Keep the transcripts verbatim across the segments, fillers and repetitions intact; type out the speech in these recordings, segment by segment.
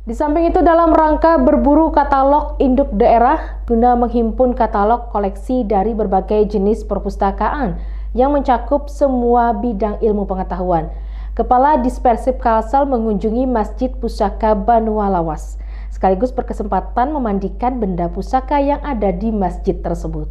Di samping itu, dalam rangka berburu katalog induk daerah guna menghimpun katalog koleksi dari berbagai jenis perpustakaan yang mencakup semua bidang ilmu pengetahuan, Kepala Dispersip Kalsel mengunjungi Masjid Pusaka Banua Lawas, sekaligus berkesempatan memandikan benda pusaka yang ada di masjid tersebut.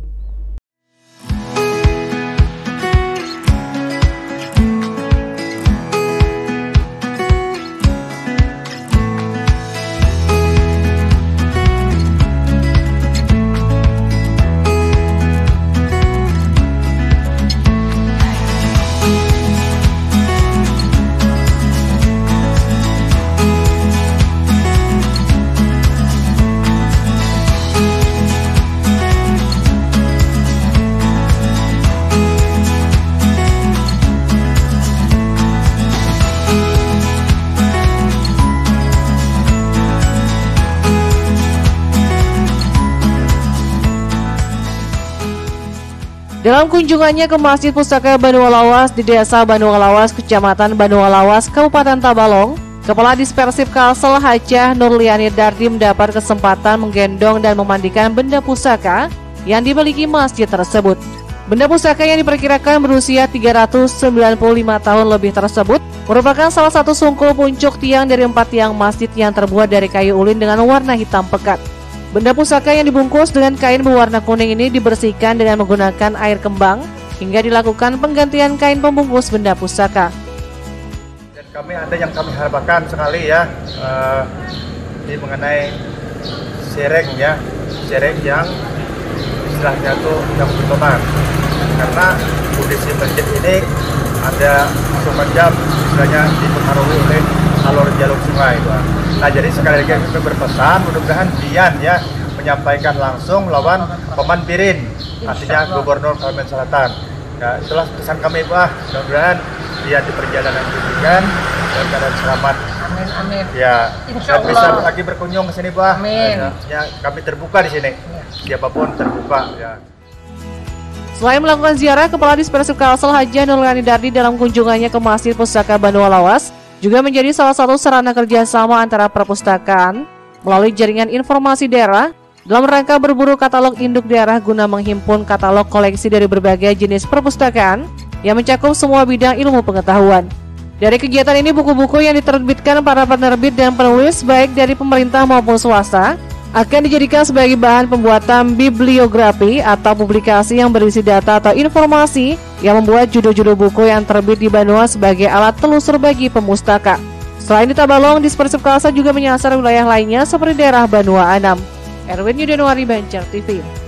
Dalam kunjungannya ke Masjid Pusaka Banua Lawas di Desa Banua Lawas, Kecamatan Banua Lawas, Kabupaten Tabalong, Kepala Dispersip Kalsel Hajah Nurliani Dardi mendapat kesempatan menggendong dan memandikan benda pusaka yang dimiliki masjid tersebut. Benda pusaka yang diperkirakan berusia tiga ratus sembilan puluh lima tahun lebih tersebut merupakan salah satu sungkul puncuk tiang dari empat tiang masjid yang terbuat dari kayu ulin dengan warna hitam pekat. Benda pusaka yang dibungkus dengan kain berwarna kuning ini dibersihkan dengan menggunakan air kembang hingga dilakukan penggantian kain pembungkus benda pusaka. Dan kami ada yang kami harapkan sekali ya, uh, ini mengenai sereng ya, sereng yang istilahnya itu yang bertotan. Karena kondisi masjid ini ada semacam istilahnya dipengaruhi oleh alur jalur sungai. Nah, jadi sekali lagi kami berpesan, mudah-mudahan Dian ya menyampaikan langsung lawan Paman Pirin, artinya Gubernur Kalimantan Selatan. Ya, itulah pesan kami Pak. Mudah-mudahan dia di perjalanan pendidikan dalam keadaan selamat. Amin, amin. Ya, Insya Allah. bisa lagi berkunjung ke sini Pak. Amin. Ya, kami terbuka di sini. Siapapun terbuka. Ya. Selain melakukan ziarah, Kepala Dispersip Kalsel Hajah Nurliani Dardi dalam kunjungannya ke Masjid Pusaka Banua Lawas juga menjadi salah satu sarana kerjasama antara perpustakaan melalui jaringan informasi daerah dalam rangka berburu katalog induk daerah guna menghimpun katalog koleksi dari berbagai jenis perpustakaan yang mencakup semua bidang ilmu pengetahuan. Dari kegiatan ini, buku-buku yang diterbitkan para penerbit dan penulis baik dari pemerintah maupun swasta akan dijadikan sebagai bahan pembuatan bibliografi atau publikasi yang berisi data atau informasi yang membuat judul-judul buku yang terbit di Banua sebagai alat telusur bagi pemustaka. Selain di Tabalong, Dispersip Kalsel juga menyasar wilayah lainnya seperti daerah Banua Anam. Erwin Yudanuari, Banjar T V.